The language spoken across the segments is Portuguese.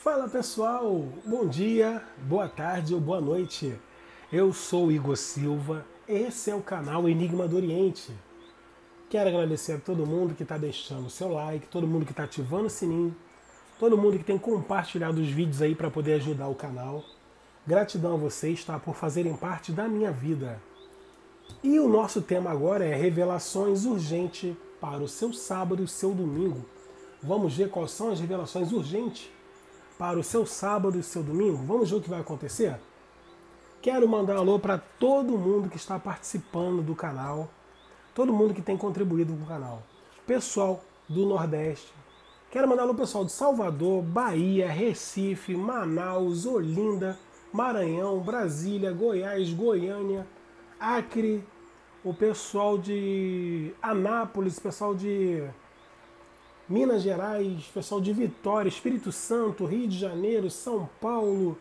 Fala pessoal, bom dia, boa tarde ou boa noite. Eu sou o Igor Silva, esse é o canal Enigma do Oriente. Quero agradecer a todo mundo que está deixando o seu like, todo mundo que está ativando o sininho, todo mundo que tem compartilhado os vídeos aí para poder ajudar o canal. Gratidão a vocês, tá, por fazerem parte da minha vida. E o nosso tema agora é revelações urgentes para o seu sábado e o seu domingo. Vamos ver quais são as revelações urgentes para o seu sábado e o seu domingo? Vamos ver o que vai acontecer? Quero mandar um alô para todo mundo que está participando do canal, todo mundo que tem contribuído com o canal. Pessoal do Nordeste, quero mandar um alô pessoal de Salvador, Bahia, Recife, Manaus, Olinda, Maranhão, Brasília, Goiás, Goiânia, Acre, o pessoal de Anápolis, pessoal de Minas Gerais, pessoal de Vitória, Espírito Santo, Rio de Janeiro, São Paulo,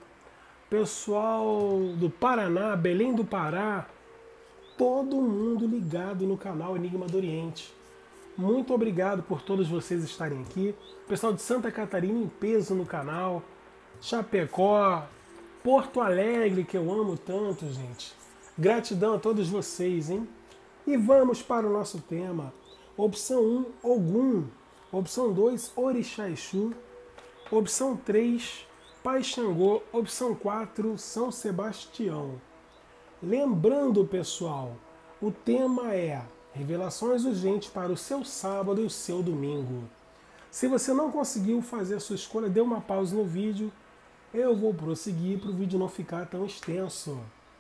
pessoal do Paraná, Belém do Pará, todo mundo ligado no canal Enigma do Oriente. Muito obrigado por todos vocês estarem aqui. Pessoal de Santa Catarina em peso no canal, Chapecó, Porto Alegre, que eu amo tanto, gente. Gratidão a todos vocês, hein? E vamos para o nosso tema. Opção 1, Ogum. Opção 2, Orixá Exu. Opção 3, Pai Xangô. Opção 4, São Sebastião. Lembrando, pessoal, o tema é revelações urgentes para o seu sábado e o seu domingo. Se você não conseguiu fazer a sua escolha, dê uma pausa no vídeo. Eu vou prosseguir para o vídeo não ficar tão extenso.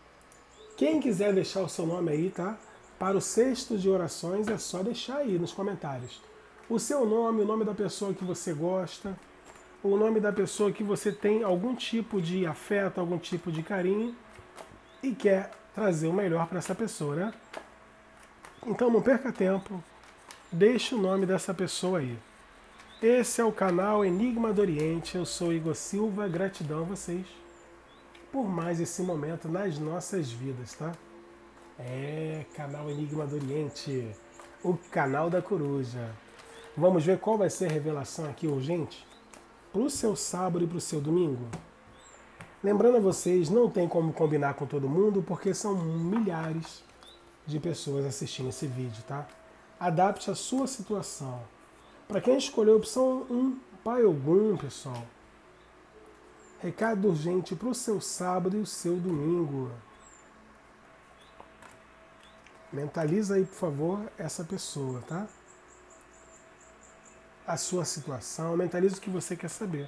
Quem quiser deixar o seu nome aí, tá? Para o cesto de orações é só deixar aí nos comentários. O seu nome, o nome da pessoa que você gosta, o nome da pessoa que você tem algum tipo de afeto, algum tipo de carinho e quer trazer o melhor para essa pessoa, né? Então não perca tempo, deixe o nome dessa pessoa aí. Esse é o canal Enigma do Oriente, eu sou Igor Silva, gratidão a vocês por mais esse momento nas nossas vidas, tá? Canal Enigma do Oriente, o canal da coruja. Vamos ver qual vai ser a revelação aqui urgente para o seu sábado e para o seu domingo. Lembrando a vocês, não tem como combinar com todo mundo, porque são milhares de pessoas assistindo esse vídeo, tá? Adapte a sua situação. Para quem escolheu a opção 1, Pai Ogum, pessoal. Recado urgente para o seu sábado e o seu domingo. Mentaliza aí, por favor, essa pessoa, tá? A sua situação, mentaliza o que você quer saber.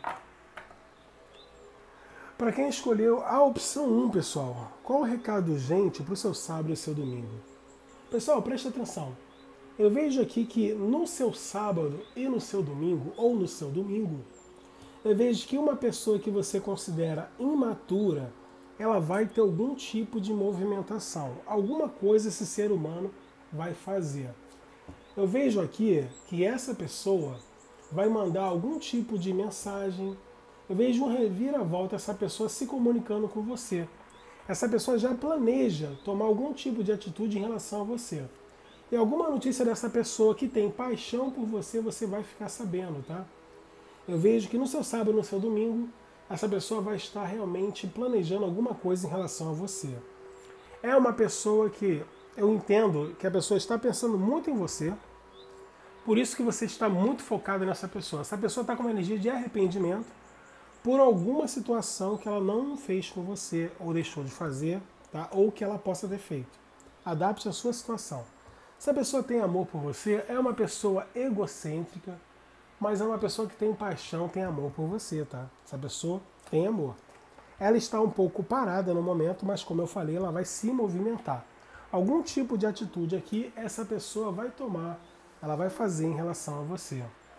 Para quem escolheu a opção 1, pessoal, qual o recado urgente para o seu sábado e o seu domingo? Pessoal, preste atenção. Eu vejo aqui que no seu sábado e no seu domingo, ou no seu domingo, eu vejo que uma pessoa que você considera imatura, ela vai ter algum tipo de movimentação. Alguma coisa esse ser humano vai fazer. Eu vejo aqui que essa pessoa vai mandar algum tipo de mensagem. Eu vejo um reviravolta, essa pessoa se comunicando com você. Essa pessoa já planeja tomar algum tipo de atitude em relação a você. E alguma notícia dessa pessoa que tem paixão por você, você vai ficar sabendo, tá? Eu vejo que no seu sábado e no seu domingo, essa pessoa vai estar realmente planejando alguma coisa em relação a você. É uma pessoa que eu entendo que a pessoa está pensando muito em você, por isso que você está muito focado nessa pessoa. Essa pessoa está com uma energia de arrependimento por alguma situação que ela não fez com você, ou deixou de fazer, tá? Ou que ela possa ter feito. Adapte a sua situação. Se a pessoa tem amor por você, é uma pessoa egocêntrica, mas é uma pessoa que tem paixão, tem amor por você, tá? Essa pessoa tem amor. Ela está um pouco parada no momento, mas como eu falei, ela vai se movimentar. Algum tipo de atitude aqui, essa pessoa vai tomar, ela vai fazer em relação a você.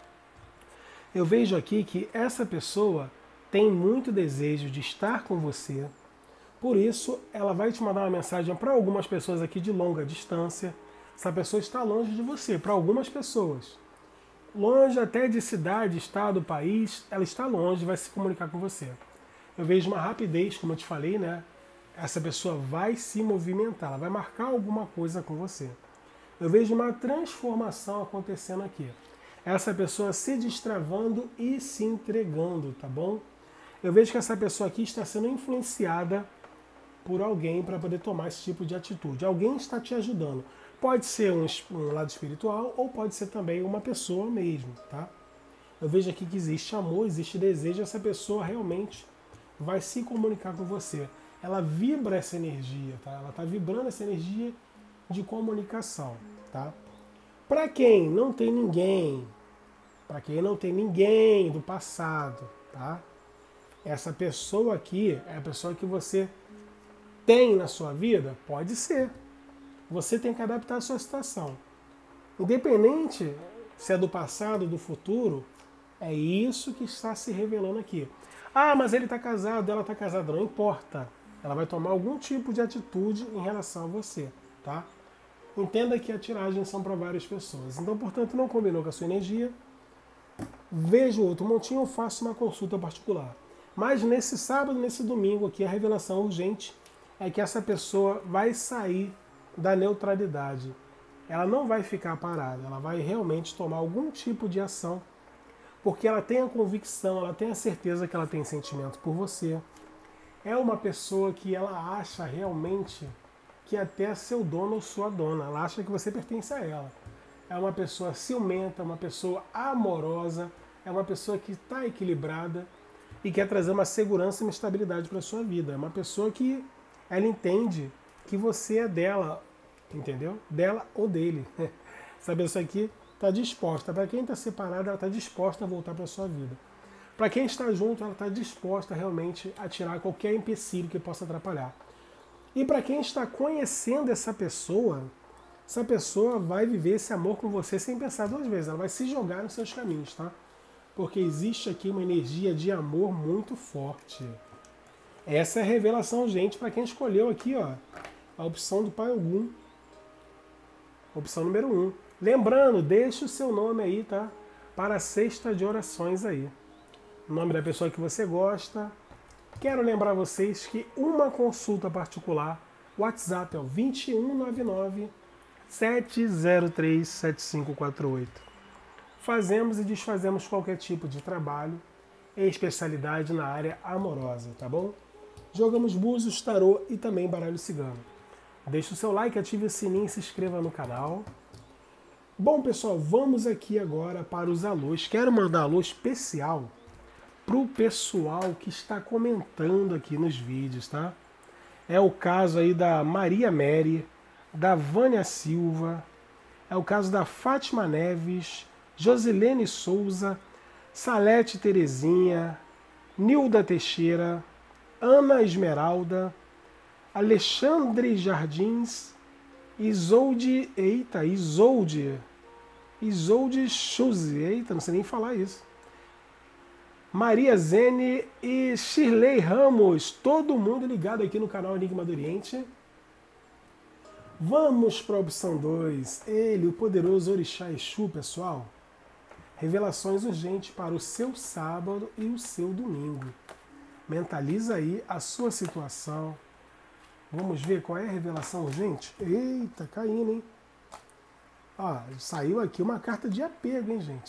Eu vejo aqui que essa pessoa tem muito desejo de estar com você, por isso ela vai te mandar uma mensagem para algumas pessoas aqui de longa distância. Essa pessoa está longe de você, para algumas pessoas. Longe até de cidade, estado, país, ela está longe, vai se comunicar com você. Eu vejo uma rapidez, como eu te falei, né? Essa pessoa vai se movimentar, ela vai marcar alguma coisa com você. Eu vejo uma transformação acontecendo aqui. Essa pessoa se destravando e se entregando, tá bom? Eu vejo que essa pessoa aqui está sendo influenciada por alguém para poder tomar esse tipo de atitude. Alguém está te ajudando. Pode ser um lado espiritual ou pode ser também uma pessoa mesmo, tá? Eu vejo aqui que existe amor, existe desejo, essa pessoa realmente vai se comunicar com você. Ela vibra essa energia, tá? Ela está vibrando essa energia de comunicação, tá? Para quem não tem ninguém, do passado, tá? Essa pessoa aqui é a pessoa que você tem na sua vida? Pode ser. Você tem que adaptar a sua situação. Independente se é do passado ou do futuro, é isso que está se revelando aqui. Ah, mas ele está casado, ela está casada. Não importa. Ela vai tomar algum tipo de atitude em relação a você, tá? Entenda que a tiragem são para várias pessoas. Então, portanto, não combinou com a sua energia. Veja o outro montinho ou faça uma consulta particular. Mas nesse sábado, nesse domingo aqui, a revelação urgente é que essa pessoa vai sair da neutralidade. Ela não vai ficar parada, ela vai realmente tomar algum tipo de ação, porque ela tem a convicção, ela tem a certeza que ela tem sentimento por você. É uma pessoa que ela acha realmente que até é seu dono ou sua dona. Ela acha que você pertence a ela. É uma pessoa ciumenta, uma pessoa amorosa, é uma pessoa que está equilibrada e quer trazer uma segurança e uma estabilidade para a sua vida. É uma pessoa que ela entende que você é dela, entendeu? Dela ou dele. Essa pessoa aqui está disposta. Para quem está separado, ela está disposta a voltar para a sua vida. Para quem está junto, ela está disposta realmente a tirar qualquer empecilho que possa atrapalhar. E para quem está conhecendo essa pessoa vai viver esse amor com você sem pensar duas vezes. Ela vai se jogar nos seus caminhos, tá? Porque existe aqui uma energia de amor muito forte. Essa é a revelação, gente, para quem escolheu aqui, ó, a opção do Pai Ogum. Opção número 1. Lembrando, deixe o seu nome aí, tá? Para a cesta de orações aí. O nome da pessoa que você gosta. Quero lembrar vocês que uma consulta particular, o WhatsApp é o 2199 703 7548. Fazemos e desfazemos qualquer tipo de trabalho e especialidade na área amorosa, tá bom? Jogamos búzios, tarô e também baralho cigano. Deixe o seu like, ative o sininho e se inscreva no canal. Bom, pessoal, vamos aqui agora para os alôs. Quero mandar alô especial para o pessoal que está comentando aqui nos vídeos, tá? É o caso aí da Maria Mary, da Vânia Silva, é o caso da Fátima Neves, Josilene Souza, Salete Terezinha, Nilda Teixeira, Ana Esmeralda, Alexandre Jardins, Isolde Schuze, eita, não sei nem falar isso. Maria Zene e Shirley Ramos, todo mundo ligado aqui no canal Enigma do Oriente. Vamos para a opção 2, ele, o poderoso Orixá Exu, pessoal. Revelações urgentes para o seu sábado e o seu domingo. Mentaliza aí a sua situação. Vamos ver qual é a revelação urgente? Eita, caindo, hein? Ó, saiu aqui uma carta de apego, hein, gente?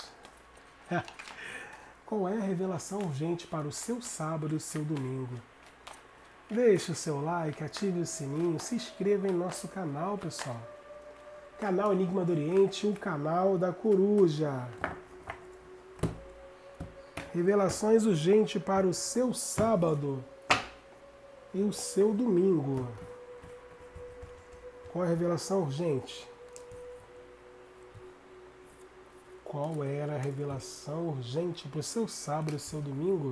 Qual é a revelação urgente para o seu sábado e o seu domingo? Deixe o seu like, ative o sininho, se inscreva em nosso canal, pessoal. Canal Enigma do Oriente, o canal da coruja. Revelações urgentes para o seu sábado e o seu domingo. Qual é a revelação urgente? Qual era a revelação urgente para o seu sábado e o seu domingo?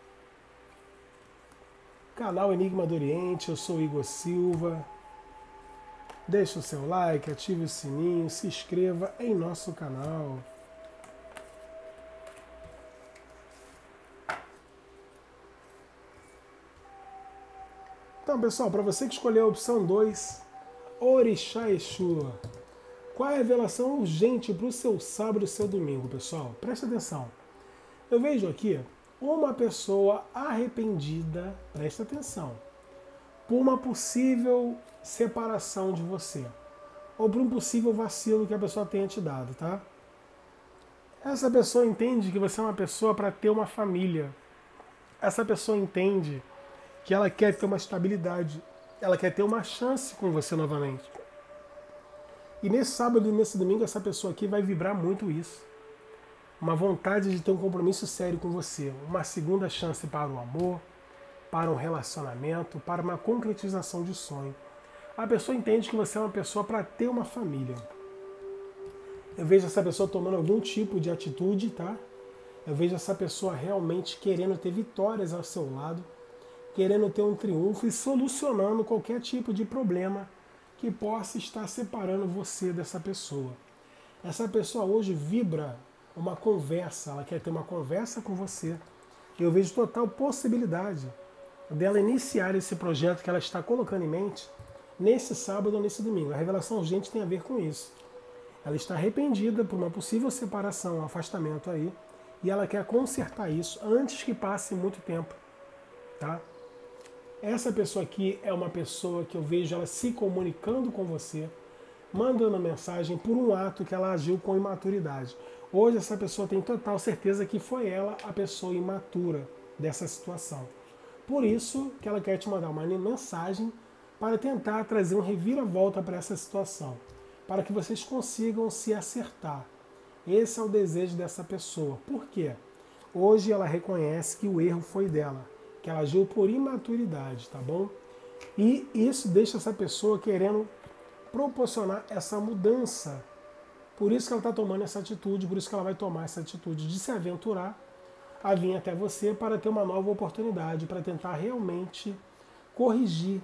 Canal Enigma do Oriente, eu sou Igor Silva. Deixe o seu like, ative o sininho, se inscreva em nosso canal. Então, pessoal, para você que escolheu a opção 2, Orixá Exu. Qual é a revelação urgente para o seu sábado e o seu domingo, pessoal? Presta atenção. Eu vejo aqui uma pessoa arrependida, presta atenção, por uma possível separação de você, ou por um possível vacilo que a pessoa tenha te dado, tá? Essa pessoa entende que você é uma pessoa para ter uma família. essa pessoa entende que ela quer ter uma estabilidade, ela quer ter uma chance com você novamente. E nesse sábado e nesse domingo, essa pessoa aqui vai vibrar muito isso. Uma vontade de ter um compromisso sério com você, uma segunda chance para o amor, para um relacionamento, para uma concretização de sonho. A pessoa entende que você é uma pessoa para ter uma família. Eu vejo essa pessoa tomando algum tipo de atitude, tá? Eu vejo essa pessoa realmente querendo ter vitórias ao seu lado, querendo ter um triunfo e solucionando qualquer tipo de problema que possa estar separando você dessa pessoa. Essa pessoa hoje vibra uma conversa, ela quer ter uma conversa com você. Eu vejo total possibilidade dela iniciar esse projeto que ela está colocando em mente nesse sábado ou nesse domingo. A revelação urgente tem a ver com isso. Ela está arrependida por uma possível separação, um afastamento aí, e ela quer consertar isso antes que passe muito tempo, tá? Essa pessoa aqui é uma pessoa que eu vejo ela se comunicando com você, mandando mensagem por um ato que ela agiu com imaturidade. Hoje essa pessoa tem total certeza que foi ela a pessoa imatura dessa situação. Por isso que ela quer te mandar uma mensagem para tentar trazer um reviravolta para essa situação, para que vocês consigam se acertar. Esse é o desejo dessa pessoa. Por quê? Hoje ela reconhece que o erro foi dela, que ela agiu por imaturidade, tá bom? E isso deixa essa pessoa querendo proporcionar essa mudança. Por isso que ela está tomando essa atitude, por isso que ela vai tomar essa atitude de se aventurar a vir até você para ter uma nova oportunidade, para tentar realmente corrigir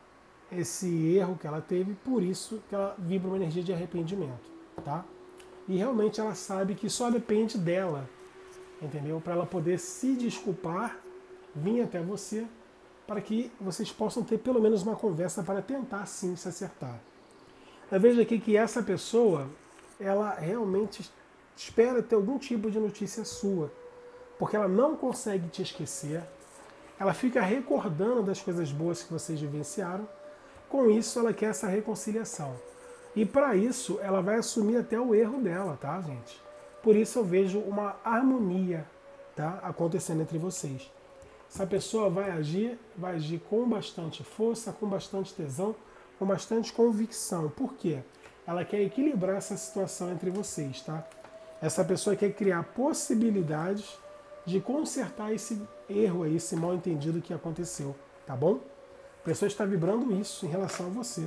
esse erro que ela teve, por isso que ela vibra uma energia de arrependimento, tá? E realmente ela sabe que só depende dela, entendeu? Para ela poder se desculpar, vir até você, para que vocês possam ter pelo menos uma conversa para tentar sim se acertar. Eu vejo aqui que essa pessoa, ela realmente espera ter algum tipo de notícia sua, porque ela não consegue te esquecer, ela fica recordando das coisas boas que vocês vivenciaram, com isso ela quer essa reconciliação. E para isso ela vai assumir até o erro dela, tá, gente? Por isso eu vejo uma harmonia, tá, acontecendo entre vocês. Essa pessoa vai agir com bastante força, com bastante tesão, com bastante convicção. Por quê? Ela quer equilibrar essa situação entre vocês, tá? Essa pessoa quer criar possibilidades de consertar esse erro aí, esse mal entendido que aconteceu, tá bom? A pessoa está vibrando isso em relação a você.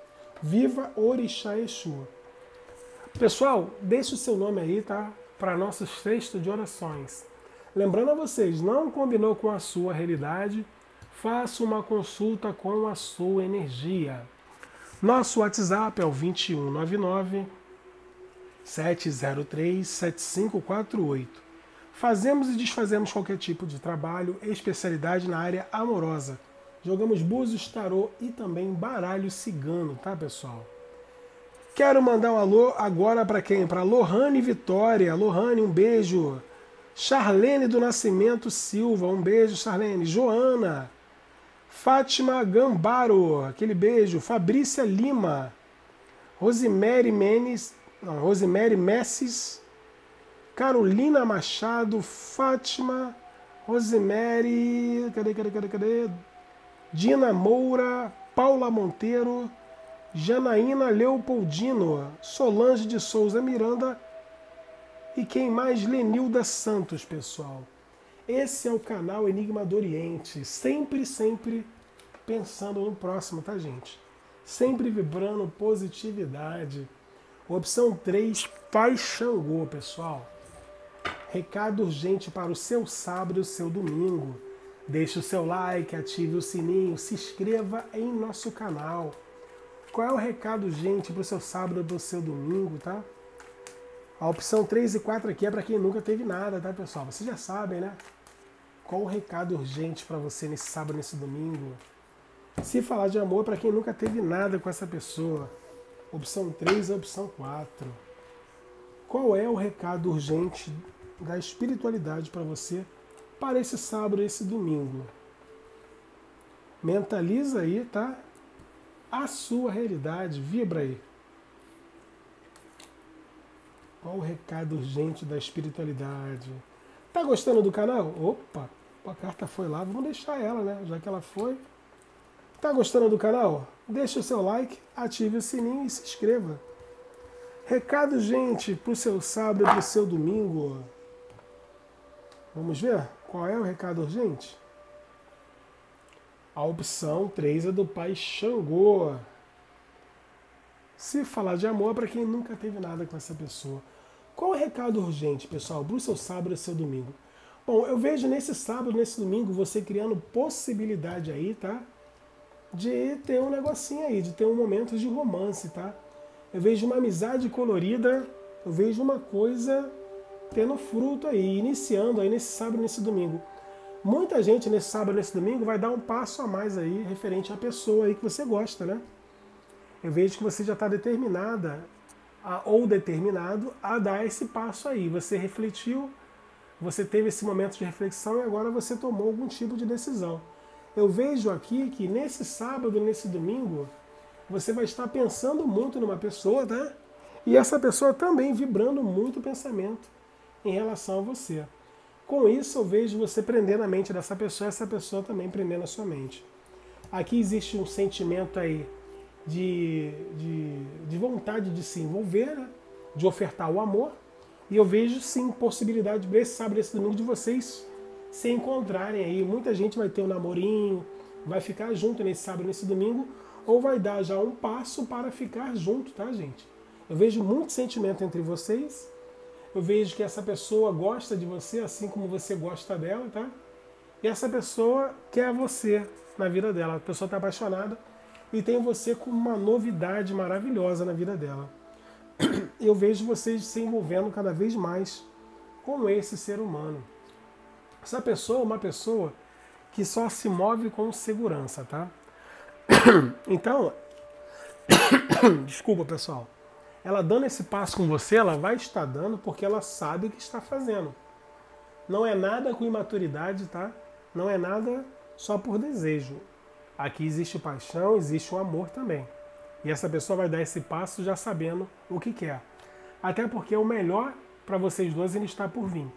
Viva Orixá Exu. Pessoal, deixe o seu nome aí, tá? Para nosso texto de orações. Lembrando a vocês, não combinou com a sua realidade, faça uma consulta com a sua energia. Nosso WhatsApp é o 2199 703 7548. Fazemos e desfazemos qualquer tipo de trabalho, especialidade na área amorosa. Jogamos búzios, tarô e também baralho cigano, tá, pessoal? Quero mandar um alô agora para quem? Para Lohane Vitória. Lohane, um beijo. Charlene do Nascimento Silva, um beijo, Charlene. Joana. Fátima Gambaro, aquele beijo. Fabrícia Lima. Rosemary Messes. Carolina Machado. Fátima. Rosemary. Cadê? Dina Moura. Paula Monteiro. Janaína Leopoldino. Solange de Souza Miranda. E quem mais? Lenilda Santos, pessoal. Esse é o canal Enigma do Oriente. Sempre pensando no próximo, tá, gente? Sempre vibrando positividade. Opção 3, Pai Xangô, pessoal. Recado urgente para o seu sábado e o seu domingo. Deixe o seu like, ative o sininho, se inscreva em nosso canal. Qual é o recado urgente para o seu sábado e para o seu domingo, tá? A opção 3 e 4 aqui é para quem nunca teve nada, tá, pessoal? Vocês já sabem, né? Qual o recado urgente para você nesse sábado, nesse domingo? Se falar de amor, para quem nunca teve nada com essa pessoa. Opção 3 e opção 4. Qual é o recado urgente da espiritualidade para você para esse sábado e esse domingo? Mentaliza aí, tá? A sua realidade, vibra aí. Qual o recado urgente da espiritualidade? Tá gostando do canal? Opa! A carta foi lá, vamos deixar ela, né? Já que ela foi. Tá gostando do canal? Deixa o seu like, ative o sininho e se inscreva. Recado, gente, pro seu sábado e pro seu domingo. Vamos ver qual é o recado urgente? A opção 3 é do pai Xangô. Se falar de amor, para quem nunca teve nada com essa pessoa. Qual é o recado urgente, pessoal, pro seu sábado e seu domingo? Bom, eu vejo nesse sábado, nesse domingo, você criando possibilidade aí, tá? De ter um negocinho aí, de ter um momento de romance, tá? Eu vejo uma amizade colorida, eu vejo uma coisa tendo fruto aí, iniciando aí nesse sábado e nesse domingo. Muita gente nesse sábado e nesse domingo vai dar um passo a mais aí, referente à pessoa aí que você gosta, né? Eu vejo que você já está determinada ou determinado a dar esse passo aí. Você refletiu, você teve esse momento de reflexão e agora você tomou algum tipo de decisão. Eu vejo aqui que nesse sábado e nesse domingo, você vai estar pensando muito numa pessoa, tá? E essa pessoa também vibrando muito o pensamento em relação a você. Com isso, eu vejo você prendendo a mente dessa pessoa e essa pessoa também prendendo a sua mente. Aqui existe um sentimento aí de vontade de se envolver, né? De ofertar o amor. E eu vejo sim possibilidade para esse sábado e esse domingo de vocês se encontrarem aí. Muita gente vai ter um namorinho, vai ficar junto nesse sábado e nesse domingo, ou vai dar já um passo para ficar junto, tá, gente? Eu vejo muito sentimento entre vocês. Eu vejo que essa pessoa gosta de você, assim como você gosta dela, tá? E essa pessoa quer você na vida dela. A pessoa está apaixonada e tem você como uma novidade maravilhosa na vida dela. Eu vejo vocês se envolvendo cada vez mais com esse ser humano. Essa pessoa é uma pessoa que só se move com segurança, tá? Então, desculpa, pessoal. Ela dando esse passo com você, ela vai estar dando porque ela sabe o que está fazendo. Não é nada com imaturidade, tá? Não é nada só por desejo. Aqui existe paixão, existe o amor também. E essa pessoa vai dar esse passo já sabendo o que quer. Até porque o melhor para vocês dois ainda está por vir.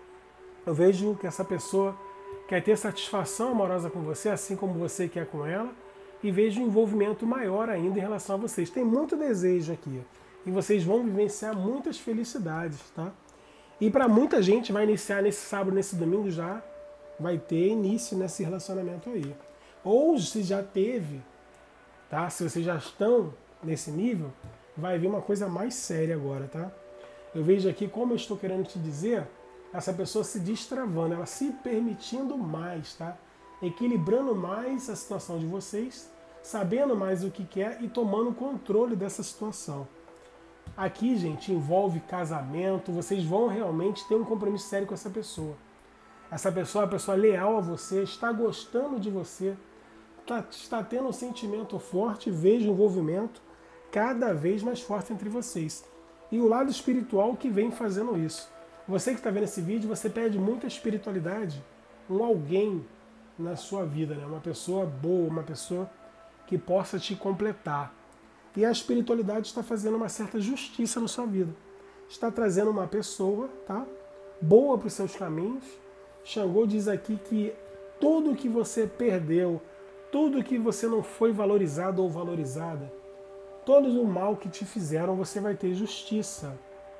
Eu vejo que essa pessoa quer ter satisfação amorosa com você, assim como você quer com ela, e vejo um envolvimento maior ainda em relação a vocês. Tem muito desejo aqui. E vocês vão vivenciar muitas felicidades, tá? E para muita gente vai iniciar nesse sábado, nesse domingo já, vai ter início nesse relacionamento aí. Ou se já teve, tá? Se vocês já estão nesse nível, vai vir uma coisa mais séria agora, tá? Eu vejo aqui, como eu estou querendo te dizer, essa pessoa se destravando, ela se permitindo mais, tá? Equilibrando mais a situação de vocês, sabendo mais o que quer e tomando controle dessa situação. Aqui, gente, envolve casamento, vocês vão realmente ter um compromisso sério com essa pessoa. Essa pessoa é uma pessoa leal a você, está gostando de você, está tendo um sentimento forte, vejo envolvimento cada vez mais forte entre vocês. E o lado espiritual que vem fazendo isso. Você que está vendo esse vídeo, você pede muita espiritualidade, um alguém na sua vida, né? Uma pessoa boa, uma pessoa que possa te completar. E a espiritualidade está fazendo uma certa justiça na sua vida. Está trazendo uma pessoa, tá? Boa para os seus caminhos. Xangô diz aqui que tudo que você perdeu, tudo que você não foi valorizado ou valorizada, todo o mal que te fizeram, você vai ter justiça.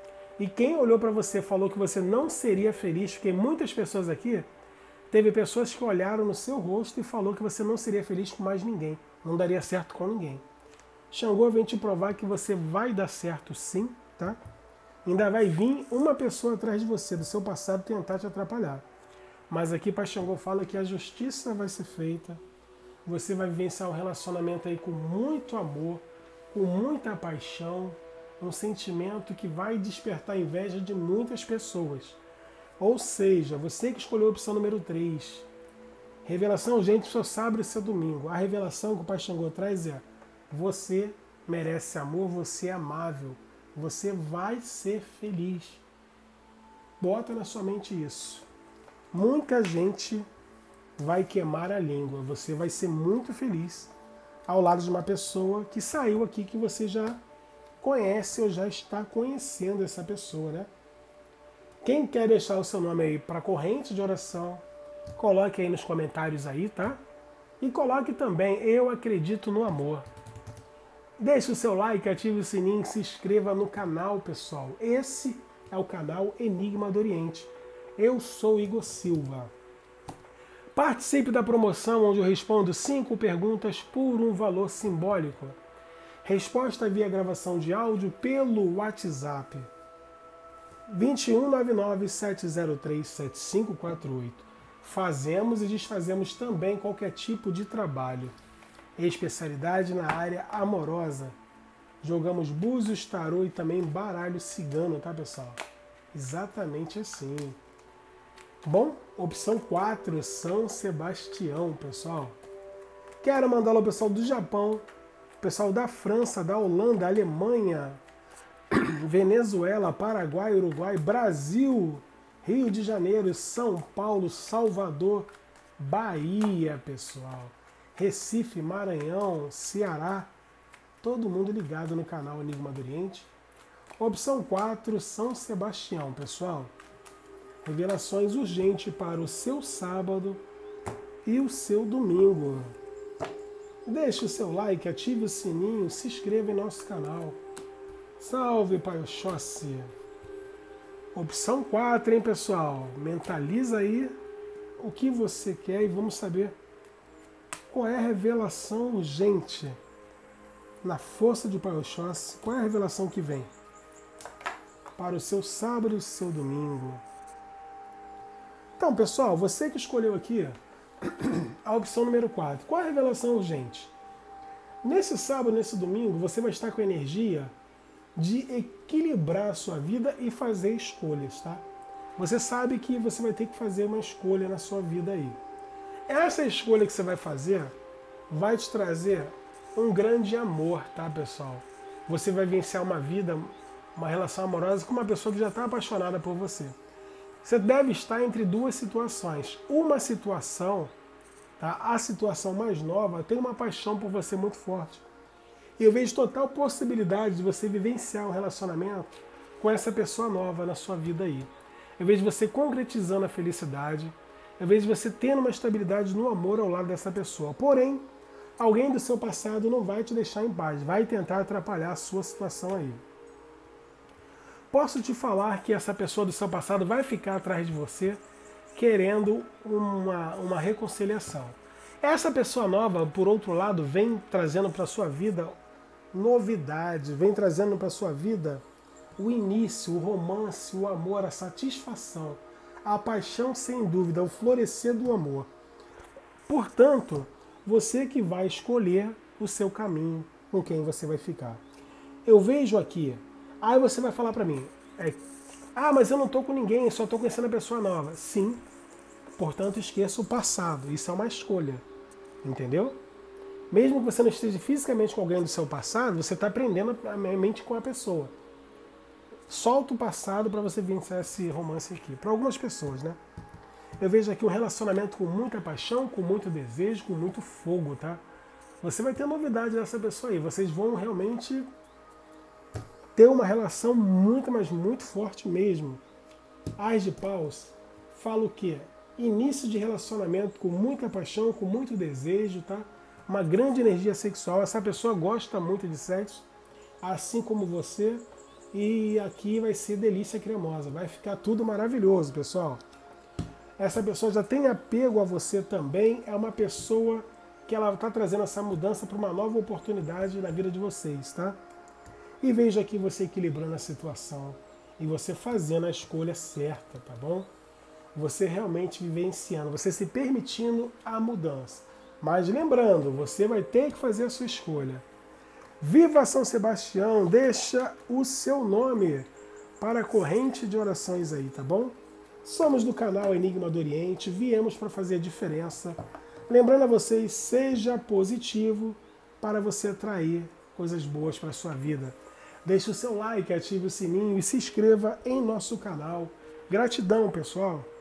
E quem olhou para você e falou que você não seria feliz, porque muitas pessoas aqui, teve pessoas que olharam no seu rosto e falou que você não seria feliz com mais ninguém, não daria certo com ninguém. Xangô vem te provar que você vai dar certo sim, tá? Ainda vai vir uma pessoa atrás de você, do seu passado, tentar te atrapalhar. Mas aqui Pai Xangô fala que a justiça vai ser feita, você vai vivenciar um relacionamento aí com muito amor, com muita paixão, um sentimento que vai despertar a inveja de muitas pessoas. Ou seja, você que escolheu a opção número 3. Revelação, gente, só sábado e seu domingo. A revelação que o Pai Xangô traz é: você merece amor, você é amável, você vai ser feliz. Bota na sua mente isso. Muita gente vai queimar a língua, você vai ser muito feliz ao lado de uma pessoa que saiu aqui, que você já conhece ou já está conhecendo essa pessoa, né? Quem quer deixar o seu nome aí para corrente de oração, Coloque aí nos comentários aí, tá? E coloque também, eu acredito no amor. Deixe o seu like, ative o sininho, se inscreva no canal, pessoal. Esse é o canal Enigma do Oriente. Eu sou Igor Silva. Participe da promoção onde eu respondo 5 perguntas por um valor simbólico. Resposta via gravação de áudio pelo WhatsApp 2199-703-7548. Fazemos e desfazemos também qualquer tipo de trabalho. Especialidade na área amorosa. Jogamos búzios, tarô e também baralho cigano, tá, pessoal? Exatamente assim. Bom, opção 4, São Sebastião, pessoal. Quero mandar alô, pessoal do Japão, pessoal da França, da Holanda, Alemanha, Venezuela, Paraguai, Uruguai, Brasil, Rio de Janeiro, São Paulo, Salvador, Bahia, pessoal. Recife, Maranhão, Ceará. Todo mundo ligado no canal Enigma do Oriente. Opção 4, São Sebastião, pessoal. Revelações urgentes para o seu sábado e o seu domingo. Deixe o seu like, ative o sininho, se inscreva em nosso canal. Salve, Pai Oxóssi! Opção 4, hein, pessoal? Mentaliza aí o que você quer e vamos saber qual é a revelação urgente na força de Pai Oxóssi. Qual é a revelação que vem para o seu sábado e o seu domingo? Então, pessoal, você que escolheu aqui a opção número 4. Qual é a revelação urgente? Nesse sábado, nesse domingo, você vai estar com a energia de equilibrar a sua vida e fazer escolhas, tá? Você sabe que você vai ter que fazer uma escolha na sua vida aí. Essa escolha que você vai fazer vai te trazer um grande amor, tá, pessoal? Você vai vencer uma vida, uma relação amorosa com uma pessoa que já está apaixonada por você. Você deve estar entre duas situações. Uma situação, tá? A situação mais nova tem uma paixão por você muito forte. E eu vejo total possibilidade de você vivenciar um relacionamento com essa pessoa nova na sua vida aí. Eu vejo você concretizando a felicidade. Eu vejo você tendo uma estabilidade no amor ao lado dessa pessoa. Porém, alguém do seu passado não vai te deixar em paz. Vai tentar atrapalhar a sua situação aí. Posso te falar que essa pessoa do seu passado vai ficar atrás de você querendo uma reconciliação. Essa pessoa nova, por outro lado, vem trazendo para a sua vida novidade, vem trazendo para a sua vida o início, o romance, o amor, a satisfação, a paixão sem dúvida, o florescer do amor. Portanto, você que vai escolher o seu caminho, com quem você vai ficar. Eu vejo aqui, aí você vai falar para mim, mas eu não estou com ninguém, só estou conhecendo a pessoa nova. Sim, portanto esqueça o passado, isso é uma escolha, entendeu? Mesmo que você não esteja fisicamente com alguém do seu passado, você está aprendendo a mente com a pessoa. Solta o passado para você vencer esse romance aqui. Para algumas pessoas, né? Eu vejo aqui um relacionamento com muita paixão, com muito desejo, com muito fogo, tá? Você vai ter novidade dessa pessoa aí. Vocês vão realmente ter uma relação muito, mas muito forte mesmo. As de paus fala o quê? Início de relacionamento com muita paixão, com muito desejo, tá? Uma grande energia sexual. Essa pessoa gosta muito de sexo, assim como você. E aqui vai ser delícia cremosa. Vai ficar tudo maravilhoso, pessoal. Essa pessoa já tem apego a você também. É uma pessoa que ela está trazendo essa mudança para uma nova oportunidade na vida de vocês, tá? E vejo aqui você equilibrando a situação e você fazendo a escolha certa, tá bom? Você realmente vivenciando, você se permitindo a mudança. Mas lembrando, você vai ter que fazer a sua escolha. Viva São Sebastião, deixa o seu nome para a corrente de orações aí, tá bom? Somos do canal Enigma do Oriente, viemos para fazer a diferença. Lembrando a vocês, seja positivo para você atrair coisas boas para a sua vida. Deixe o seu like, ative o sininho e se inscreva em nosso canal. Gratidão, pessoal!